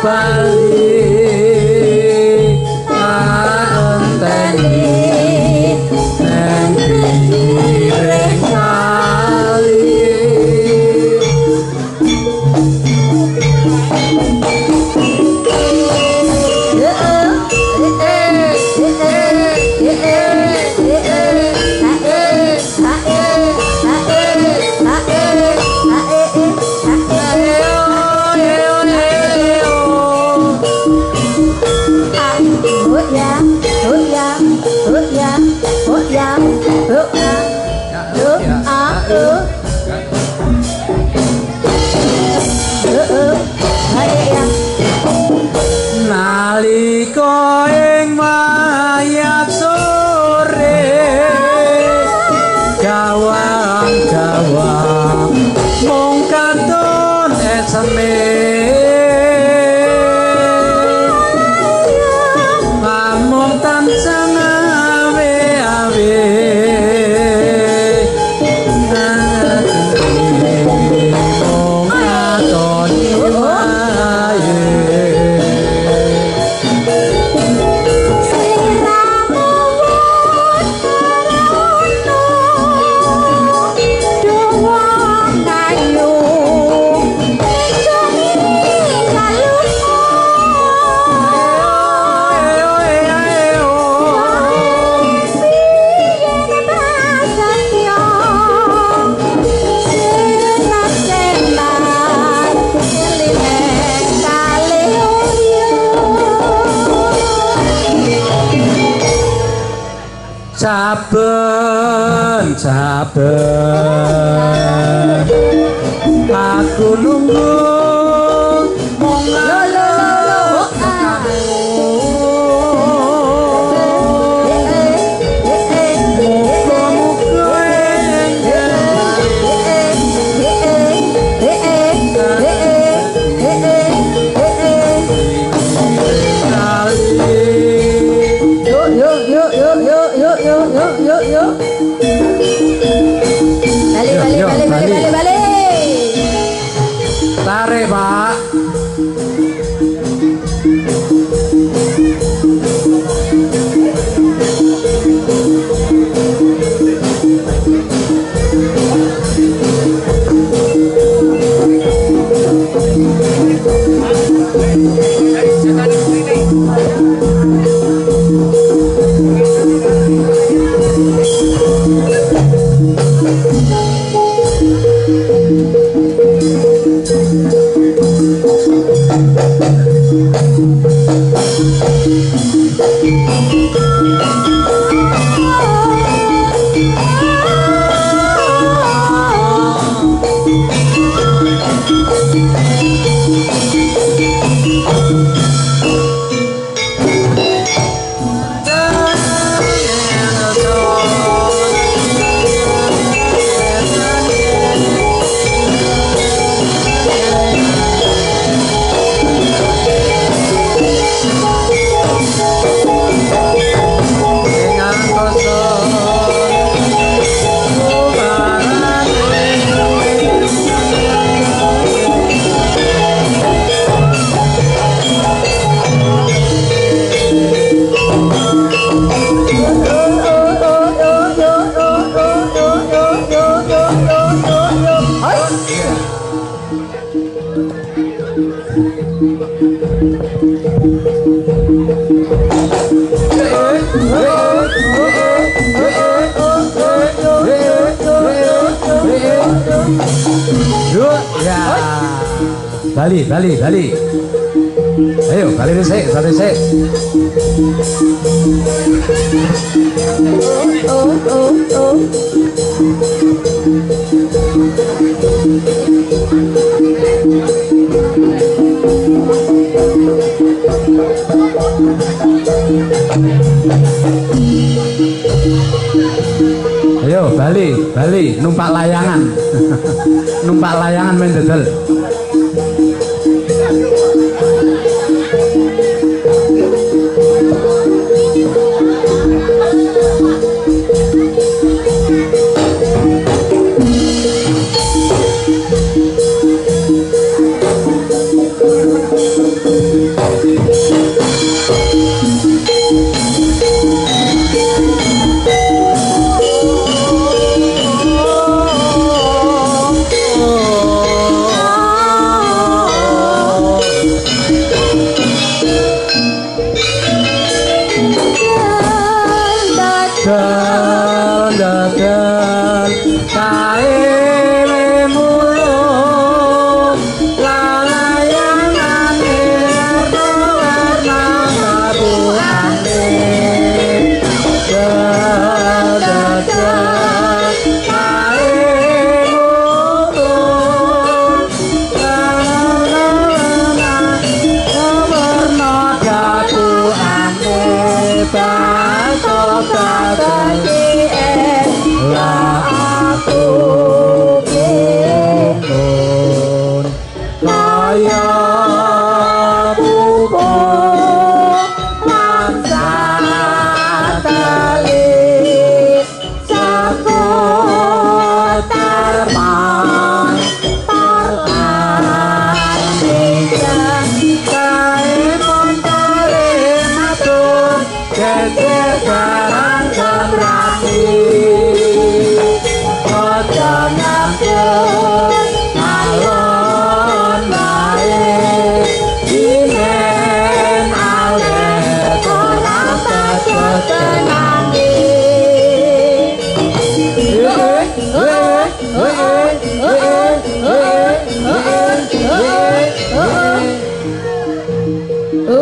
bali anteni nang pinggireng kali nalika ing mayat sore gawang-gawang mung katon eseme mung tansah awe-awe mung katon wae saben saben aku nunggu mung tarik Pak. Bali, Bali, Bali. Ayo, Bali resik, Bali resik. Oh, oh, oh. Ayo, Bali, Bali, numpak layangan. Numpak layangan main dedel.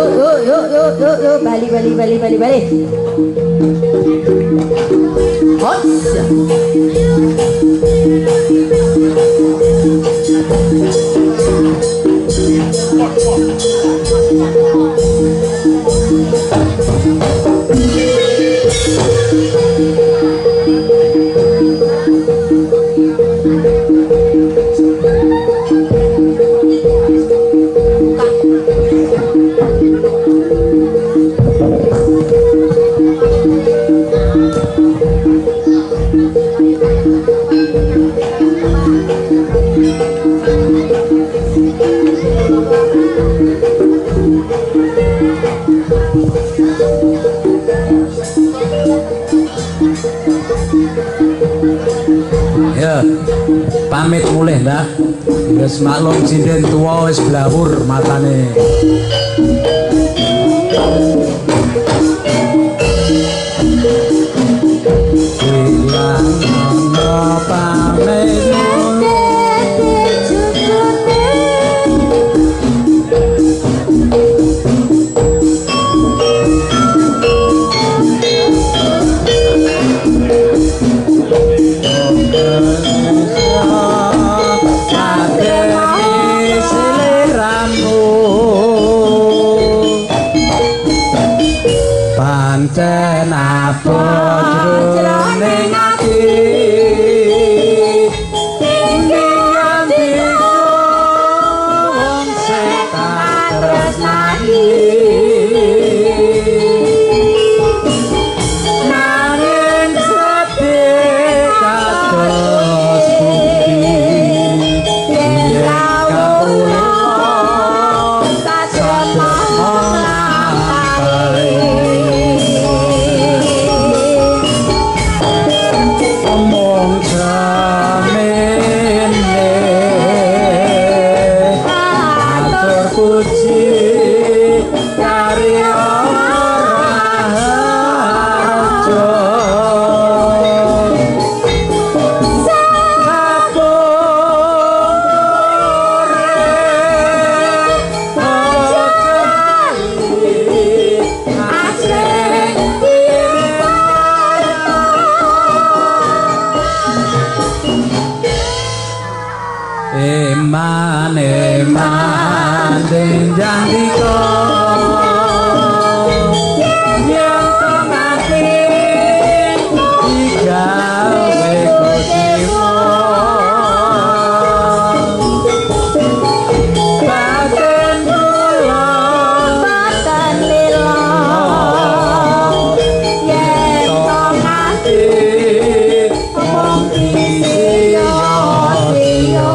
yuk yuk yuk yuk yuk bali bali bali bali bali hot pamit mulih ndak wis maklum sinden tuwa wis blawur matane ilang ana pamit pancen apa jroning ati ingkang wong sing tresnani nanging sedih kados bukti yen kawula eman eman denjang diko yang tengati digawe kuciwo batin kula batin lilo yang tengati omong iyo iyo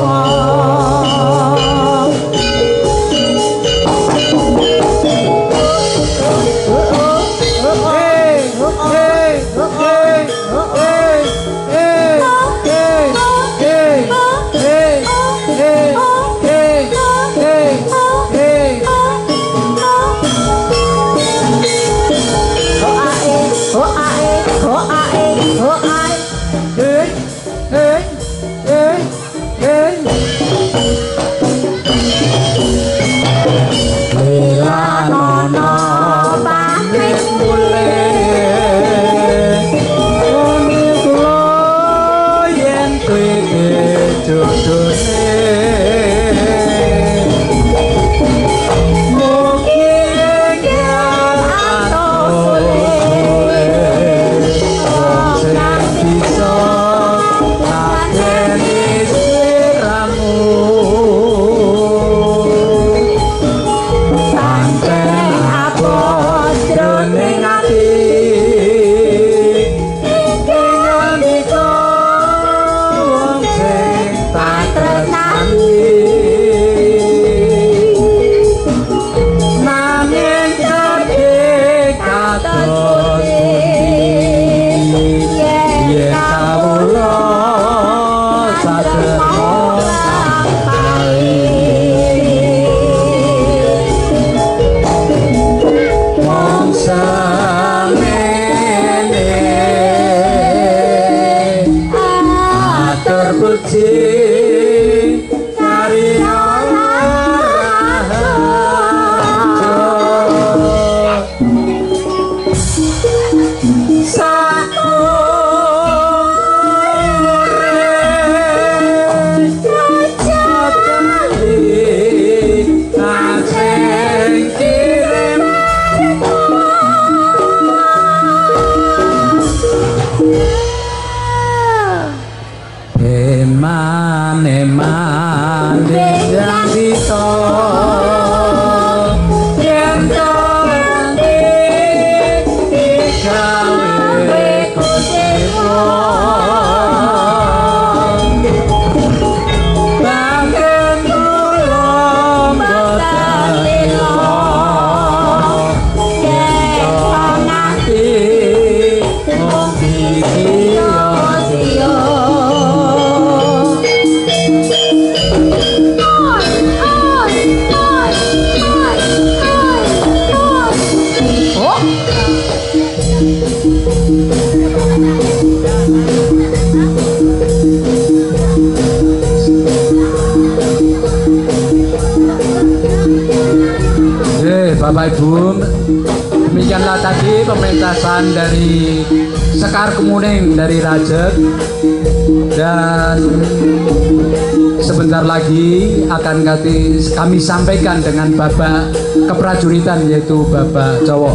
Bapak Ibu, demikianlah tadi pementasan dari Sekar Kemuning dari Rajek, dan sebentar lagi akan kami sampaikan dengan babak keprajuritan yaitu babak cowok.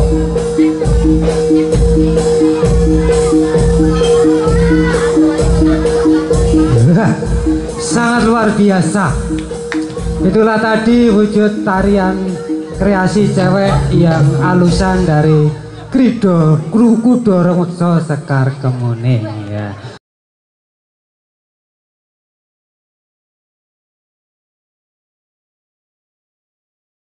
Sangat luar biasa. Itulah tadi wujud tarian kreasi cewek yang alusan dari Krido Kudo Remeksa Sekar Kemuning ya.